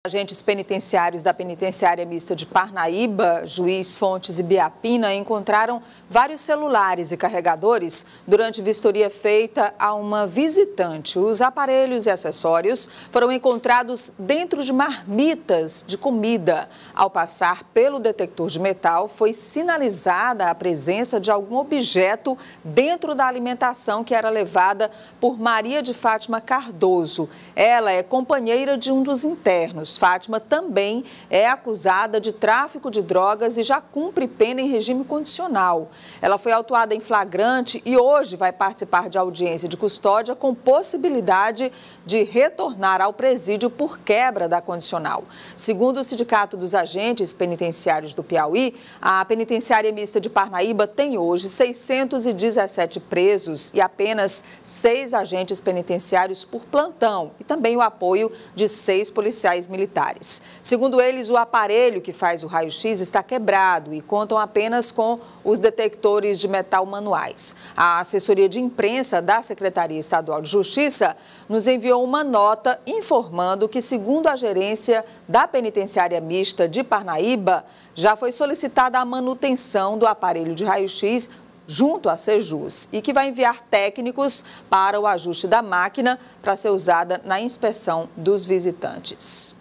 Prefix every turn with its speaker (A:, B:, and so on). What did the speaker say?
A: Agentes penitenciários da Penitenciária Mista de Parnaíba, Juiz, Fontes e Biapina encontraram vários celulares e carregadores durante vistoria feita a uma visitante. Os aparelhos e acessórios foram encontrados dentro de marmitas de comida. Ao passar pelo detector de metal, foi sinalizada a presença de algum objeto dentro da alimentação que era levada por Maria de Fátima Cardoso. Ela é companheira de um dos internos. Fátima também é acusada de tráfico de drogas e já cumpre pena em regime condicional. Ela foi autuada em flagrante e hoje vai participar de audiência de custódia com possibilidade de retornar ao presídio por quebra da condicional. Segundo o Sindicato dos Agentes Penitenciários do Piauí, a Penitenciária Mista de Parnaíba tem hoje 617 presos e apenas 6 agentes penitenciários por plantão e também o apoio de 6 policiais militares. Segundo eles, o aparelho que faz o raio-x está quebrado e contam apenas com os detectores de metal manuais. A assessoria de imprensa da Secretaria Estadual de Justiça nos enviou uma nota informando que, segundo a gerência da Penitenciária Mista de Parnaíba, já foi solicitada a manutenção do aparelho de raio-x junto à Sejus e que vai enviar técnicos para o ajuste da máquina para ser usada na inspeção dos visitantes.